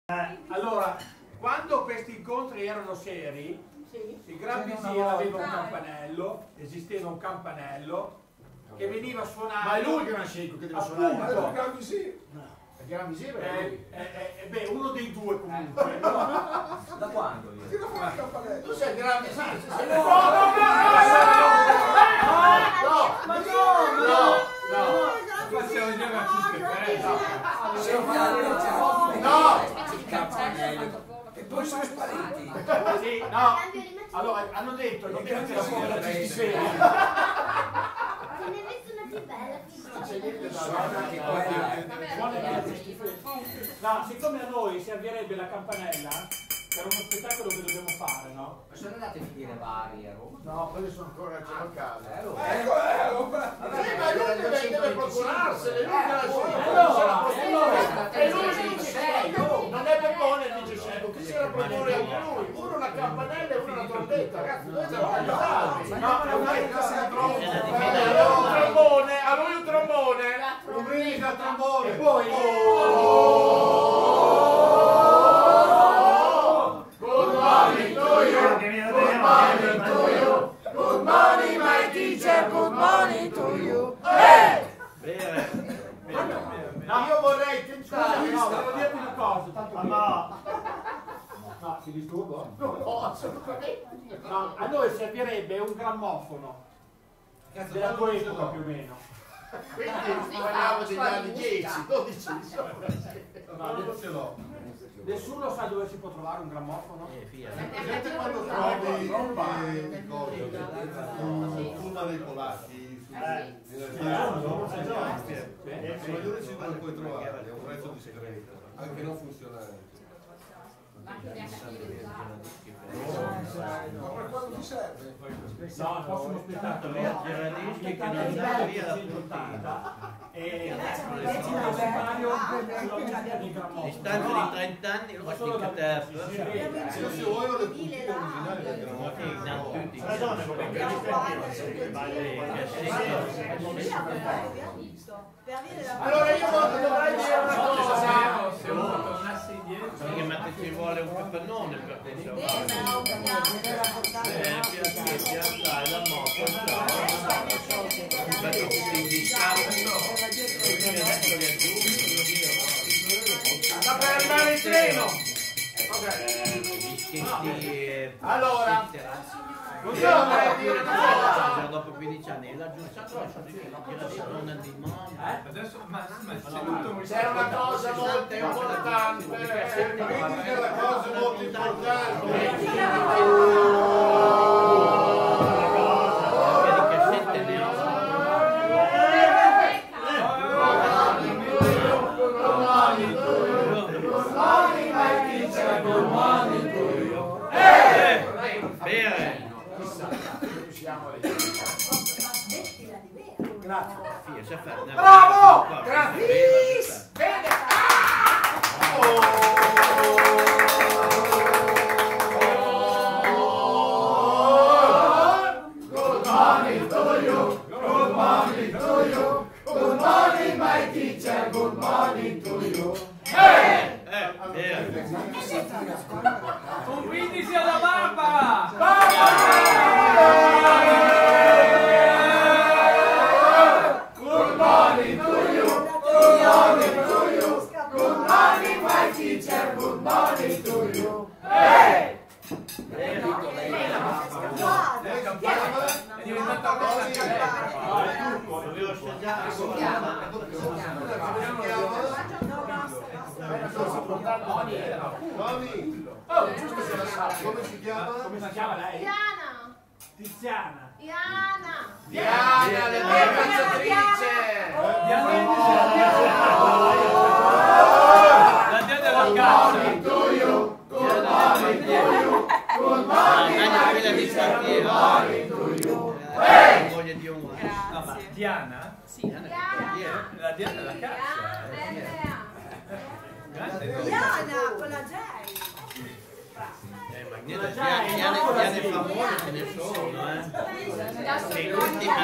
Allora, quando questi incontri erano seri, il Gran Visir aveva un campanello, esisteva un campanello che veniva suonato. Ma è lui che era sceicco che deve suonare? Appunto. Il Gran Visir? No. Il Gran Visir è beh, uno dei due comunque. Da quando? Tu sei il Gran Visir? Facciamo vedere a e poi sono spariti. Sì, no. Allora, hanno detto che non la povera ci seria. Se ne messo una più bella, no, siccome a noi servirebbe la campanella per uno spettacolo che dobbiamo fare, no? Ma sono andate a finire vari a Roma? No, quelli sono ancora a casa. Ma lui deve procurarsene, lui e lui dice non è Peppone, dice Scemo, chi si era proporre anche lui? Uno una campanella e uno una trombetta, ragazzi, noi siamo cantati. No, è un trombone, a lui un trombone, un brindisi al trombone, e poi good morning to you, good morning to you, good morning my teacher, good morning to you. No, io vorrei tentare, no, devo dirti una cosa, tanto no, ti disturbo? No, assolutamente. No, a noi servirebbe un grammofono della tua epoca più o meno. Quindi parliamo degli anni 10, 12, no, nessuno sa dove si può trovare un grammofono? Vedete quando trovi una dei polacchi non puoi trovare, è un prezzo discreto, anche non funzionante. Ma per quando ti serve? No, possono spettacolo che non andava via la portata e distanza di 30 anni lo faccio in caterpillar Se vuoi ho le puntine originali del allora io dovrei dire una cosa, ma che ci vuole un capannone per pensare la moto sta per arrivare il treno. Allora dopo 15 anni la giunta adesso c'è una cosa molto importante, una cosa molto importante. Grazie. Bravo! Grazie. Bene. Good morning to you. Good morning to you. Good morning my teacher. Good morning to you. Un brindisi alla Barbara! Good morning to you. Good morning to you. Good morning my teacher. Good morning to you. È diventata cosa anche lei. dovevo assaggiare Come si chiama? Come si chiama lei? Diana! Tiziana. Diana! Diana, la mia calciatrice! La dia della caccia! Good morning to you. Good morning quella di Santiero voglia di un No, ma Diana? Sì. La dia della caccia! Diana con la J. Diane famose ce ne sono, e l'ultima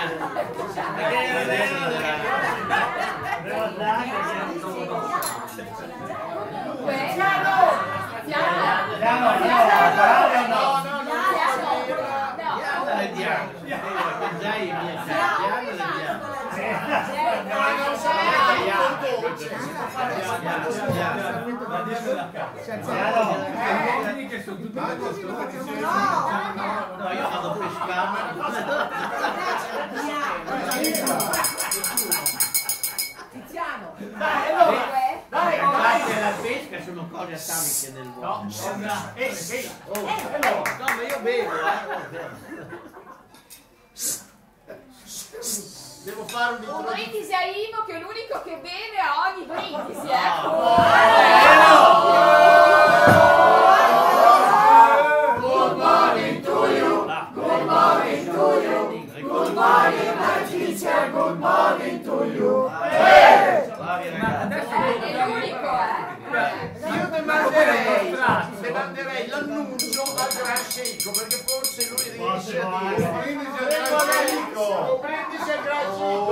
Piano! La Diana della caccia. Vedi che sono tutti Marco, scusa, ti sei... No, io vado a pescare. Tiziano. Dai, Le carte della pesca sono cose atomiche nell'uomo. No, ma io bevo, Devo fare Un un'introduzione. brindisi a Ivo che è l'unico che beve a ogni brindisi, Good morning to you. Good morning to you. Good morning, my teacher. Good morning to you. Bravi ragazzi. È l'unico, Io demanderei l'annuncio al Gran Sceicco perché forse lui riesce a dire. Brindisi al Un Gran Sceicco. brindisi al Gran Sceicco.